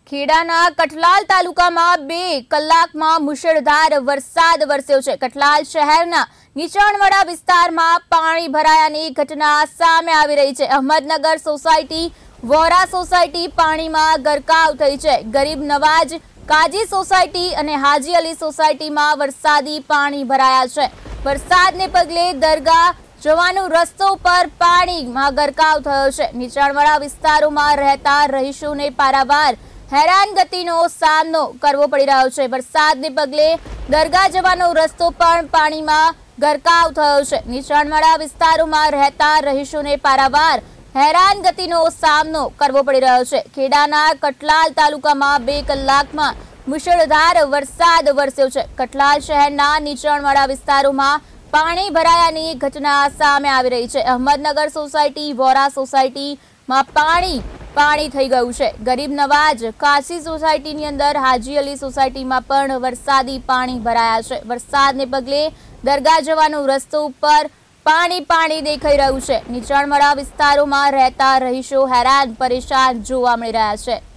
ખેડાના કઠલાલ તાલુકામાં 2 કલાકમાં મુશળધાર વરસાદ વરસ્યો છે। કઠલાલ શહેરના નીચાણવાળા વિસ્તારમાં પાણી ભરાયાની ઘટના સામે આવી રહી છે। અહમદનગર સોસાયટી, વોરા સોસાયટી પાણીમાં ગરકાવ થઈ છે। ગરીબ નવાજ કાજી સોસાયટી અને હાજી અલી સોસાયટીમાં વરસાદી પાણી ભરાયા છે। વરસાદને પગલે દરગાહ જવાનો રસ્તો પર પાણીમાં ગરકાવ થયો છે। નીચાણવાળા વિસ્તારોમાં રહેતા રહીશોને પારાવાર હેરાનગતિનો સામનો કરવો પડી રહ્યો છે। વરસાદને પગલે દરગાહ જવાનો રસ્તો પણ પાણીમાં ગરકાવ થયો છે। નીચાણવાળા વિસ્તારોમાં રહેતા રહીશોને પારાવાર હેરાનગતિનો સામનો કરવો પડી રહ્યો છે। ખેડાના કઠલાલ તાલુકામાં 2 કલાકમાં મુશળધાર વરસાદ વરસ્યો છે। કઠલાલ શહેરના નીચાણવાળા વિસ્તારોમાં પાણી ભરાયાની ઘટના સામે આવી રહી છે। અહમદનગર સોસાયટી, વોરા સોસાયટીમાં પાણી થઈ ગયું છે। ગરીબ નવાજ કાશી સોસાયટીની અંદર હાજી અલી સોસાયટીમાં પણ વરસાદી પાણી ભરાયા છે। વરસાદને પગલે દરગાહ જવાનો રસ્તો ઉપર પાણી દેખાઈ રહ્યું છે। નીચાણવાળા વિસ્તારોમાં રહેતા રહીશો હેરાન પરેશાન જોવા મળી રહ્યા છે।